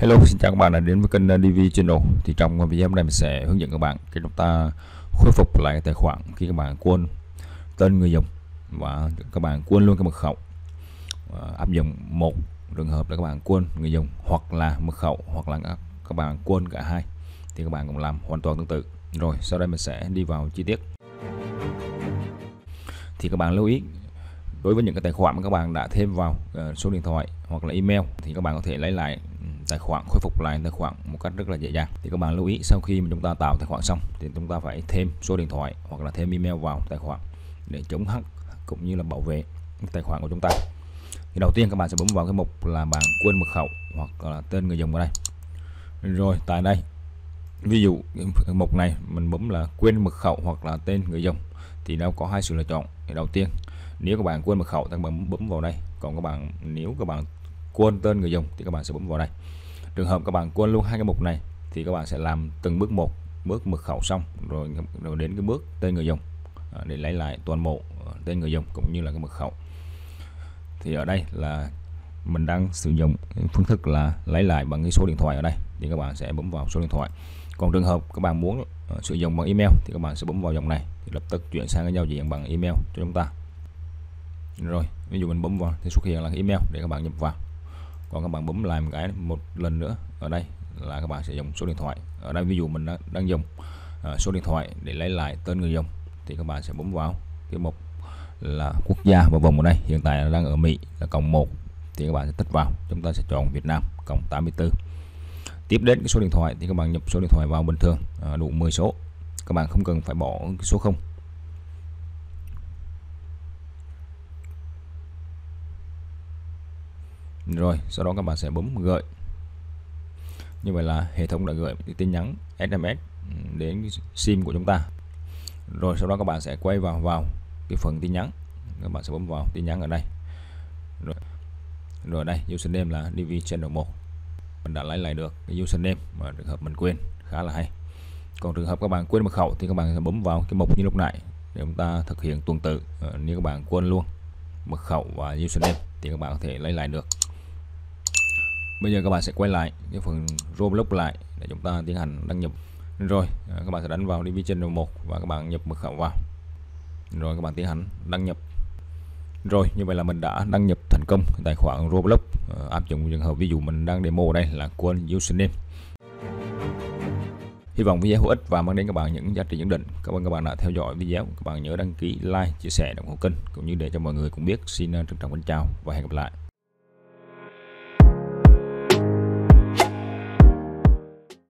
Hello, xin chào các bạn đã đến với kênh DV Channel. Thì trong video hôm nay mình sẽ hướng dẫn các bạn cách chúng ta khôi phục lại tài khoản khi các bạn quên tên người dùng và các bạn quên luôn cái mật khẩu. Áp dụng một trường hợp là các bạn quên người dùng hoặc là mật khẩu hoặc là các bạn quên cả hai thì các bạn cũng làm hoàn toàn tương tự. Rồi sau đây mình sẽ đi vào chi tiết. Thì các bạn lưu ý, đối với những cái tài khoản mà các bạn đã thêm vào số điện thoại hoặc là email thì các bạn có thể lấy lại tài khoản, khôi phục lại tài khoản một cách rất là dễ dàng. Thì các bạn lưu ý, sau khi mà chúng ta tạo tài khoản xong thì chúng ta phải thêm số điện thoại hoặc là thêm email vào tài khoản để chống hack cũng như là bảo vệ tài khoản của chúng ta. Thì đầu tiên các bạn sẽ bấm vào cái mục là bạn quên mật khẩu hoặc là tên người dùng ở đây. Rồi tại đây ví dụ mục này mình bấm là quên mật khẩu hoặc là tên người dùng thì nó có hai sự lựa chọn. Thì đầu tiên, nếu các bạn quên mật khẩu thì các bạn bấm vào đây, còn nếu các bạn quên tên người dùng thì các bạn sẽ bấm vào đây. Trường hợp các bạn quên luôn hai cái mục này thì các bạn sẽ làm từng bước một, bước mật khẩu xong rồi đến cái bước tên người dùng để lấy lại toàn bộ tên người dùng cũng như là cái mật khẩu. Thì ở đây là mình đang sử dụng phương thức là lấy lại bằng cái số điện thoại ở đây, thì các bạn sẽ bấm vào số điện thoại. Còn trường hợp các bạn muốn sử dụng bằng email thì các bạn sẽ bấm vào dòng này thì lập tức chuyển sang cái giao diện bằng email cho chúng ta. Rồi ví dụ mình bấm vào thì xuất hiện là email để các bạn nhập vào. Còn các bạn bấm lại một lần nữa ở đây là các bạn sẽ dùng số điện thoại. Ở đây ví dụ mình đang dùng số điện thoại để lấy lại tên người dùng thì các bạn sẽ bấm vào cái mục là quốc gia và vùng ở đây, hiện tại đang ở Mỹ là +1 thì các bạn sẽ tích vào, chúng ta sẽ chọn Việt Nam +84. Tiếp đến cái số điện thoại thì các bạn nhập số điện thoại vào bình thường, đủ 10 số, các bạn không cần phải bỏ cái số 0. Rồi sau đó các bạn sẽ bấm gửi. Như vậy là hệ thống đã gửi tin nhắn SMS đến SIM của chúng ta. Rồi sau đó các bạn sẽ quay vào cái phần tin nhắn, các bạn sẽ bấm vào tin nhắn ở đây. Rồi đây username là DV Channel 1, mình đã lấy lại được cái username mà trường hợp mình quên, khá là hay. Còn trường hợp các bạn quên mật khẩu thì các bạn sẽ bấm vào cái mục như lúc nãy để chúng ta thực hiện tuần tự. Nếu các bạn quên luôn mật khẩu và username thì các bạn có thể lấy lại được. Bây giờ các bạn sẽ quay lại cái phần Roblox lại để chúng ta tiến hành đăng nhập. Rồi các bạn sẽ đánh vào DV Channel 1 và các bạn nhập mật khẩu vào. Rồi các bạn tiến hành đăng nhập. Rồi như vậy là mình đã đăng nhập thành công tài khoản Roblox. Áp dụng trường hợp ví dụ mình đang demo đây là quên username. Hy vọng video hữu ích và mang đến các bạn những giá trị nhất định. Cảm ơn các bạn đã theo dõi video. Các bạn nhớ đăng ký, like, chia sẻ, ủng hộ kênh cũng như để cho mọi người cùng biết. Xin trân trọng kính chào và hẹn gặp lại.